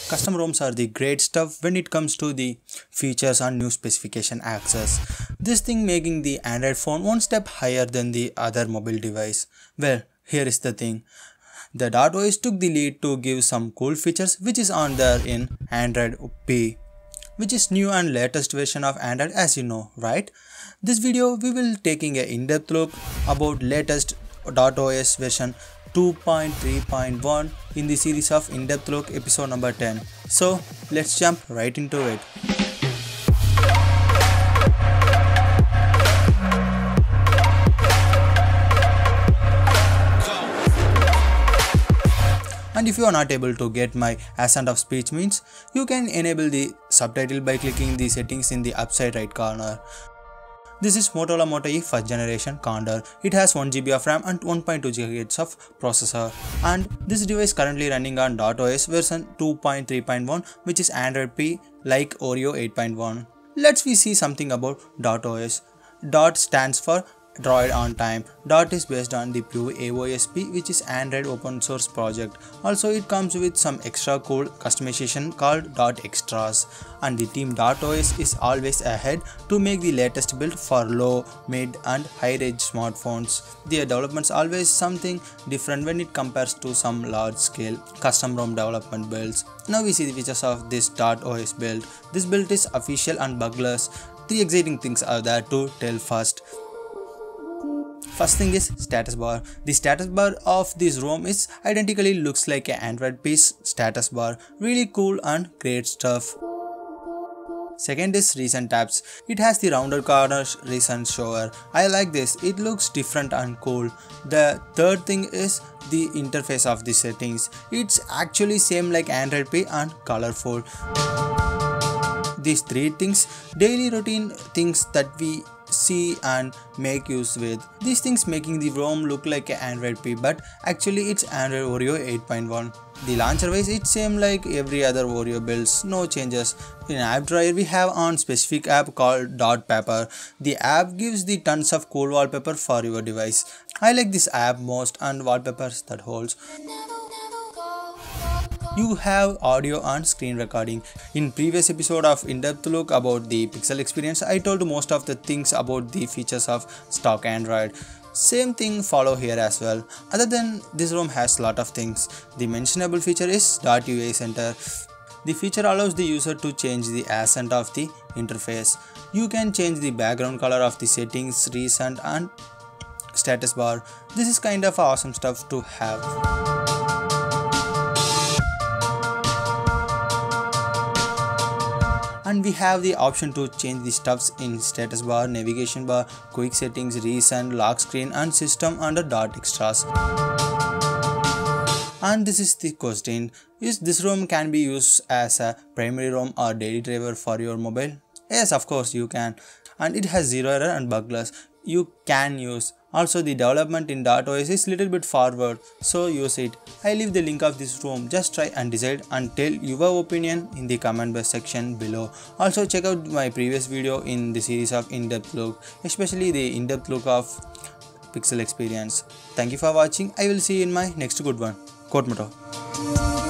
Custom ROMs are the great stuff when it comes to the features and new specification access. This thing making the Android phone one step higher than the other mobile device. Well, here is the thing. The .os took the lead to give some cool features which is on there in Android P, which is new and latest version of Android, as you know, right? This video we will taking a in-depth look about latest .os version 2.3.1 in the series of in-depth look episode number 10. So let's jump right into it. And if you are not able to get my accent of speech means, you can enable the subtitle by clicking the settings in the upside right corner. This is Motorola Moto E first generation Condor. It has 1GB of RAM and 1.2 GHz of processor. And this device currently running on .os version 2.3.1, which is Android P like Oreo 8.1. Let's we see something about .os. Dot stands for Droid on Time. Dot is based on the Pure AOSP, which is Android open source project. Also it comes with some extra cool customization called Dot Extras, and the team .os is always ahead to make the latest build for low, mid and high range smartphones. Their developments always something different when it compares to some large scale custom ROM development builds. Now we see the features of this .os build. This build is official and bugless. 3 exciting things are there to tell first. First thing is status bar. The status bar of this ROM is identically looks like an Android piece status bar. Really cool and great stuff. Second is recent tabs. It has the rounded corner recent shower. I like this. It looks different and cool. The third thing is the interface of the settings. It's actually same like Android Pay and colorful. These 3 things, daily routine things that we see and make use with. These things making the ROM look like an Android P, but actually it's Android Oreo 8.1. The launcher wise it's same like every other Oreo builds, no changes. In app drawer we have on specific app called Dot Paper. The app gives the tons of cool wallpaper for your device. I like this app most and wallpapers that holds. You have audio and screen recording. In previous episode of in-depth look about the Pixel experience, I told most of the things about the features of stock Android. Same thing follow here as well. Other than this ROM has lot of things. The mentionable feature is .ua Center. The feature allows the user to change the accent of the interface. You can change the background color of the settings, recent and status bar. This is kind of awesome stuff to have. And we have the option to change the stuffs in status bar, navigation bar, quick settings, recent, lock screen and system under Dot Extras. And this is the question, is this ROM can be used as a primary ROM or daily driver for your mobile? Yes, of course you can, and it has zero error and bugless. You can use. Also the development in .os is little bit forward, so use it. I leave the link of this ROM, just try and decide and tell your opinion in the comment box section below. Also check out my previous video in the series of in-depth look, especially the in-depth look of Pixel experience. Thank you for watching. I will see you in my next good one. Quote motto.